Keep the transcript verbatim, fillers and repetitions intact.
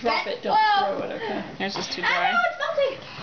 drop it, don't Whoa. throw it, okay? Yours is too dry. Oh, no, it's melting!